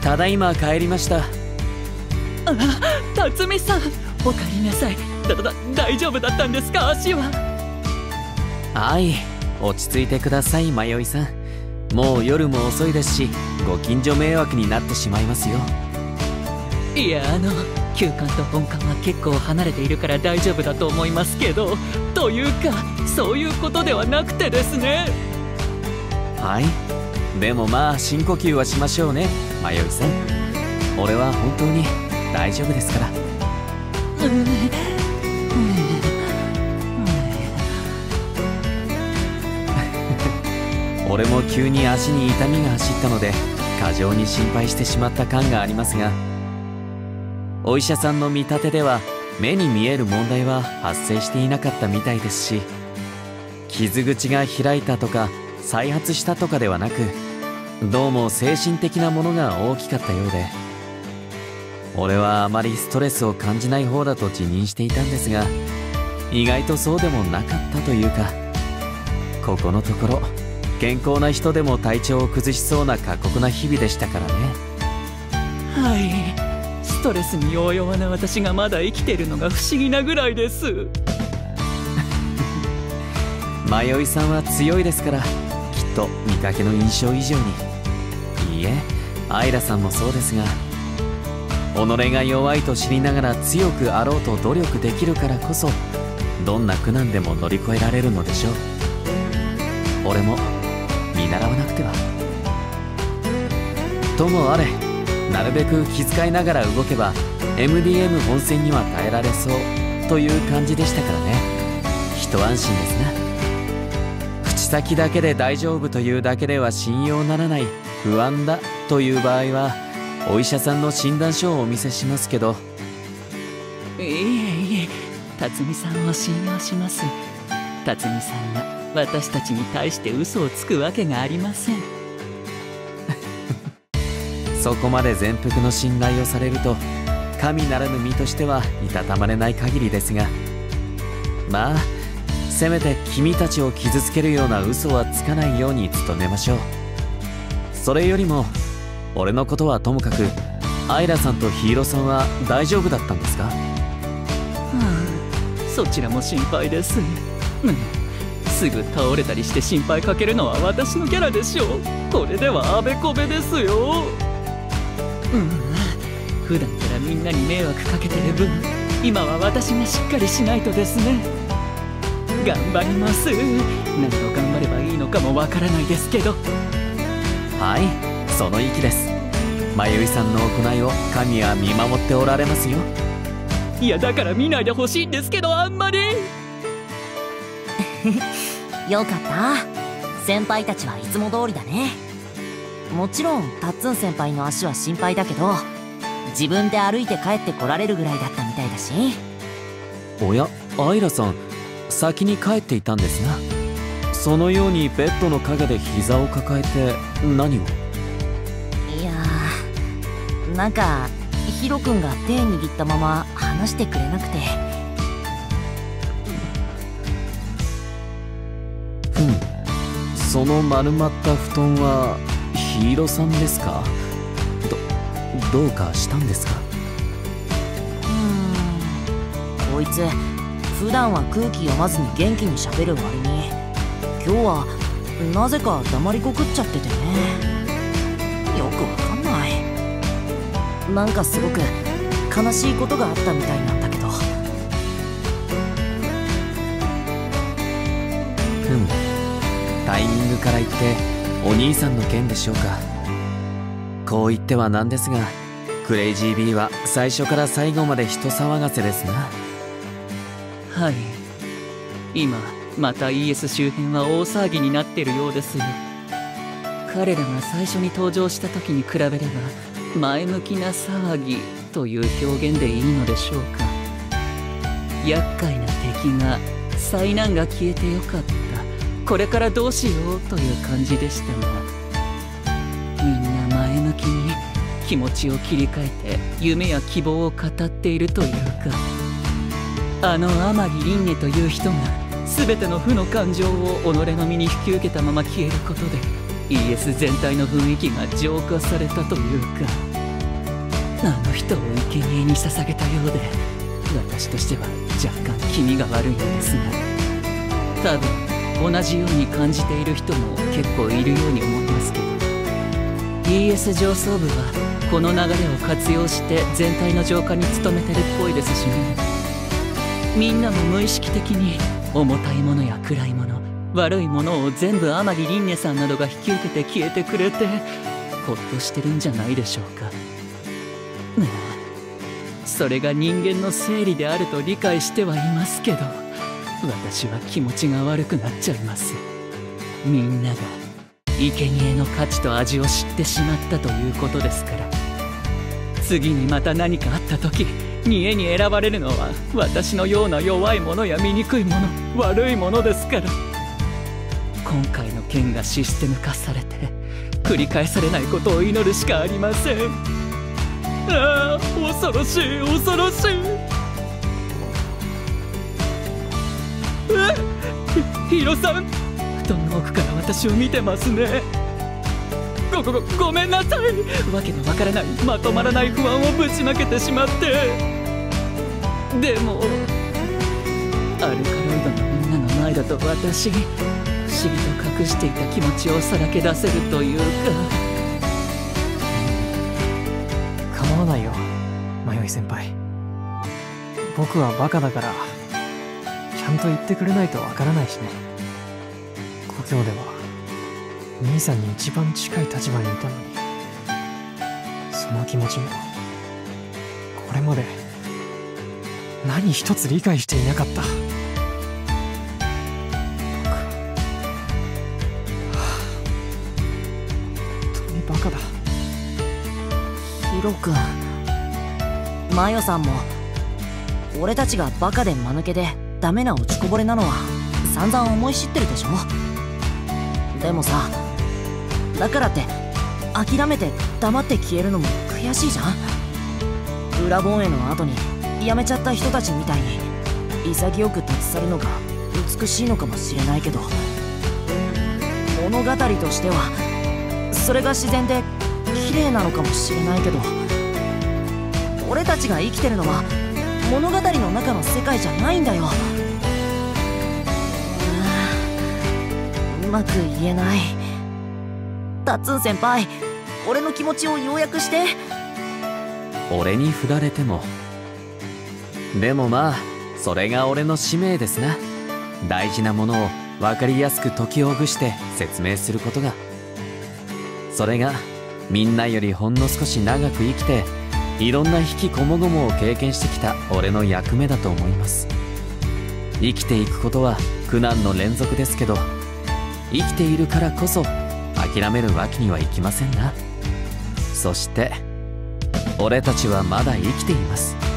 ただいま帰りました。 あ、辰巳さん、お帰りなさい。大丈夫だったんですか、足は。 はい、落ち着いてください、迷いさん。もう夜も遅いですし、ご近所迷惑になってしまいますよ。 いや、旧館と本館は結構離れているから大丈夫だと思いますけど、というかそういうことではなくてですね。 はい、でもまあ深呼吸はしましょうね、迷いさん。俺は本当に大丈夫ですから。俺も急に足に痛みが走ったので過剰に心配してしまった感がありますが、お医者さんの見立てでは目に見える問題は発生していなかったみたいですし、傷口が開いたとか再発したとかではなく、どうも精神的なものが大きかったようで、俺はあまりストレスを感じない方だと自認していたんですが、意外とそうでもなかったというか、ここのところ健康な人でも体調を崩しそうな過酷な日々でしたからね。 はい、ストレスに弱々な私がまだ生きてるのが不思議なぐらいです。 迷いさんは強いですから、きっと見かけの印象以上に。いいえ、アイラさんもそうですが、己が弱いと知りながら強くあろうと努力できるからこそ、どんな苦難でも乗り越えられるのでしょう。俺も見習わなくては。ともあれ、なるべく気遣いながら動けば MDM 本戦には耐えられそうという感じでしたからね。一安心ですな。口先だけで大丈夫というだけでは信用ならない、不安だという場合はお医者さんの診断書をお見せしますけど。 いえいえ、辰巳さんを信用します。辰巳さんが私たちに対して嘘をつくわけがありません。 そこまで全幅の信頼をされると、神ならぬ身としてはいたたまれない限りですが、まあせめて君たちを傷つけるような嘘はつかないように努めましょう。それよりも俺のことはともかく、アイラさんとヒーローさんは大丈夫だったんですか？ そちらも心配です。すぐ倒れたりして心配かけるのは私のキャラでしょう。これではあべこべですよ。普段からみんなに迷惑かけてる分、今は私がしっかりしないとですね。頑張ります。何を頑張ればいいのかもわからないですけど。 はい、その意気です。迷いさんの行いを神は見守っておられますよ。 いや、だから見ないでほしいんですけど、あんまり。 よかった。先輩たちはいつも通りだね。もちろんタッツン先輩の足は心配だけど、自分で歩いて帰ってこられるぐらいだったみたいだし。 おや、アイラさん先に帰っていたんですな。そのようにベッドの陰で膝を抱えて何を？ いやー、なんかヒロ君が手握ったまま離してくれなくて。 その丸まった布団はヒーローさんですか？どうかしたんですか？ こいつ普段は空気読まずに元気に喋る割に、今日はなぜか黙りこくっちゃっててね。よくわかんない。なんかすごく悲しいことがあったみたいなんだけど。 タイミングから言ってお兄さんの件でしょうか。こう言ってはなんですが、クレイジー B は最初から最後まで人騒がせですな。 はい、今また ES 周辺は大騒ぎになってるようですよ。彼らが最初に登場した時に比べれば前向きな騒ぎという表現でいいのでしょうか。厄介な敵が、災難が消えてよかった、これからどうしようという感じでしたが、みんな前向きに気持ちを切り替えて夢や希望を語っているというか、あの天城凛音という人が全ての負の感情を己の身に引き受けたまま消えることで ES 全体の雰囲気が浄化されたというか。 あの人を生贄に捧げたようで、私としては若干気味が悪いのですが、多分同じように感じている人も結構いるように思いますけど、 ES 上層部はこの流れを活用して全体の浄化に努めてるっぽいですしね。みんなも無意識的に重たいものや暗いもの、悪いものを全部天城凛音さんなどが引き受けて消えてくれてほっとしてるんじゃないでしょうか。ねえ、それが人間の生理であると理解してはいますけど、私は気持ちが悪くなっちゃいます。みんなが生贄の価値と味を知ってしまったということですから。次にまた何かあった時、見栄に選ばれるのは私のような弱いものや醜いもの、悪いものですから。今回の件がシステム化されて繰り返されないことを祈るしかありません。ああ、恐ろしい恐ろしい。ヒロさん、布団の奥から私を見てますね。ごめんなさい。わけのわからないまとまらない不安をぶちまけてしまって。でもアルカロイドのみんなの前だと私、不思議と隠していた気持ちをさらけ出せるというか。 構わないよ、迷い先輩。僕はバカだからちゃんと言ってくれないとわからないしね。故郷では兄さんに一番近い立場にいたのに、その気持ちもこれまで何一つ理解していなかった。本当にバカだ。 ヒロ君、マヨさんも俺たちがバカで間抜けでダメな落ちこぼれなのは散々思い知ってるでしょ。でもさ、だからって諦めて黙って消えるのも悔しいじゃん。裏ボンへの後に辞めちゃった人たちみたいに潔く立ち去るのが美しいのかもしれないけど、物語としてはそれが自然で綺麗なのかもしれないけど、俺たちが生きてるのは物語の中の世界じゃないんだよ。うまく言えない。タッツン先輩、俺の気持ちを要約して。 俺に振られても。でもまあ、それが俺の使命ですな。大事なものを分かりやすく解きほぐして説明することが。それがみんなよりほんの少し長く生きて、いろんな引きこもごもを経験してきた俺の役目だと思います。生きていくことは苦難の連続ですけど、生きているからこそ諦めるわけにはいきませんな。そして俺たちはまだ生きています。